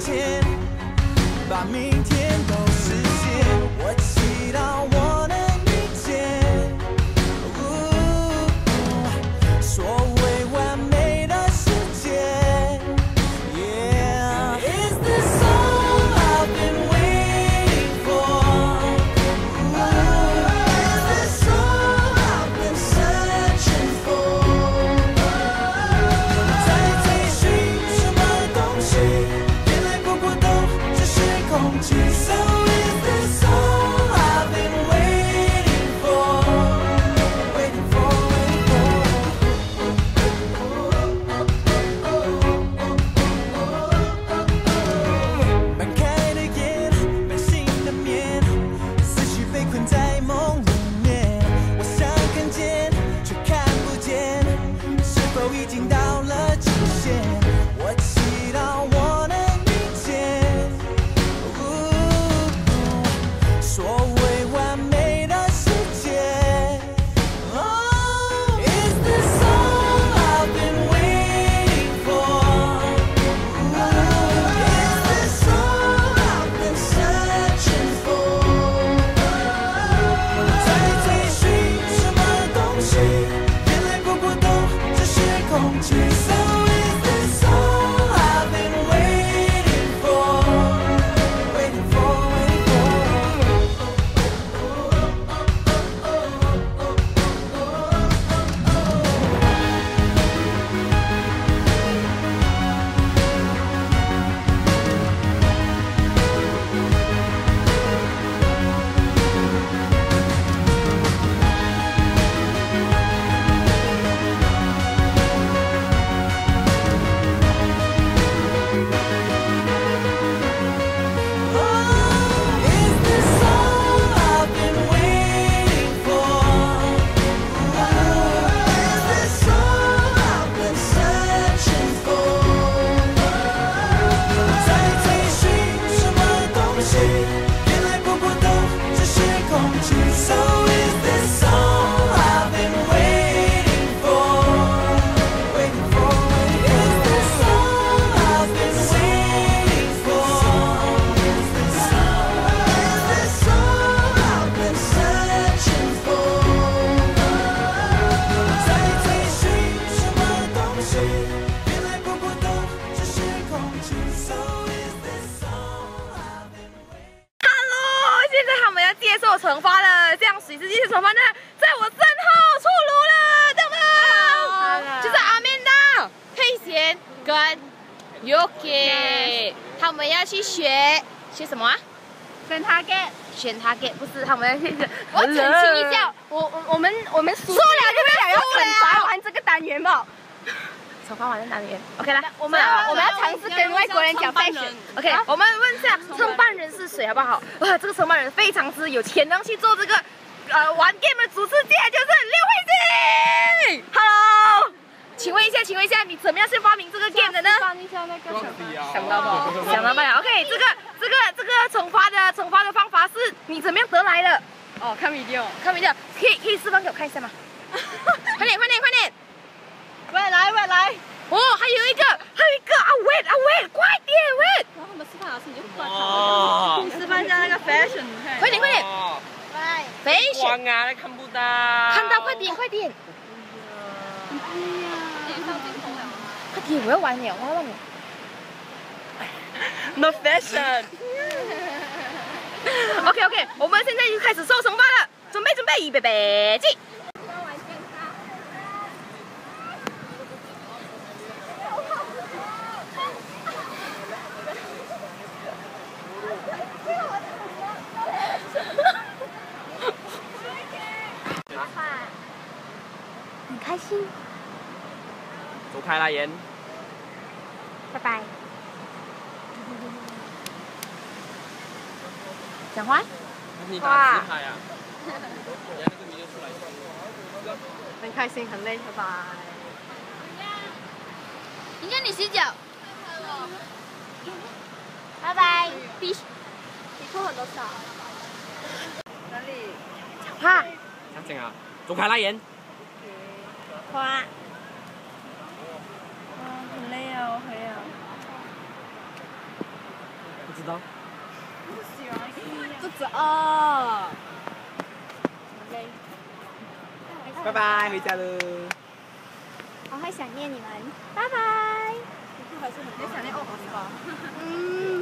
天，把明天都实现。我祈祷我能遇见，所谓完美的世界。Yeah, is this all I've been waiting for? Is this all I've been searching for? 在追寻什么东西？原来不过都只是空气。So is this all I've been waiting for? Waiting for, waiting for. 半开的眼，半醒的眠，思绪被困在梦里面。我想看见，却看不见，是否已经到了极限？我祈祷我能遇见，所谓完美的世界。Oh, is this all I've been waiting for? Is this all I've been searching for? 在追寻什么东西？原来不过都只是空气。So is this all I've been waiting for? Waiting for, waiting Is this all I've been waiting for? Is this all I've been searching for? 在追寻什么东西？原来不过都只是空气。So is this all I've been waiting for? Waiting for, is this all I've been waiting for? Is this all I've been searching for? 在追寻什么东西？原来不过都只是空气。So is this all I've been waiting for? Hello，现在他们要接受惩罚了，这样水世界的惩罚呢，在我身后出炉了，对吗？就是阿曼达、佩贤跟 Yuki， 他们要去学什么啊？ 选 target， 选 target， 不是他们要去。 我澄清一下，我们输输了就不要要输了惩罚完这个单元吧。 惩罚完在哪里 ？OK 来， 我们要尝试跟外国人讲fashion。 OK，我们问一下承办人是谁好不好？哇，这个承办人非常之有潜能去做这个玩 game 的主世界，就是刘慧晶。Hello， 请问一下，你怎么样去发明这个 game 的呢？ 翻一下那个想到吧？想到吧 ？OK， 这个惩罚的方法是你怎么样得来的？ 哦，看 video， 可以示范给我看一下吗？快点！ 喂来， 哦，还有一个啊 ，wait， 快点 wait。 然后他们示范老师你就不管你示范一下那个 fashion， 快点！飞光啊，看不到。 看到，快点！快点，我要玩了，我要玩了。 No fashion。 OK， 我们现在就开始受惩罚了，准备，预备，起！ 很开心， 走开啦，妍。 拜拜。 讲话。 你打自拍啊？那个video出来。 很开心，很累，拜拜。 人家你洗脚。 拜拜。 比扣很多少？ 哪里？ 讲话。 想整啊？走开啦，妍。 花。很累啊，我回啊。 不知道。 肚子饿。 拜拜，回家喽。 我会想念你们，拜拜。 你想念哦，是吧？ 嗯。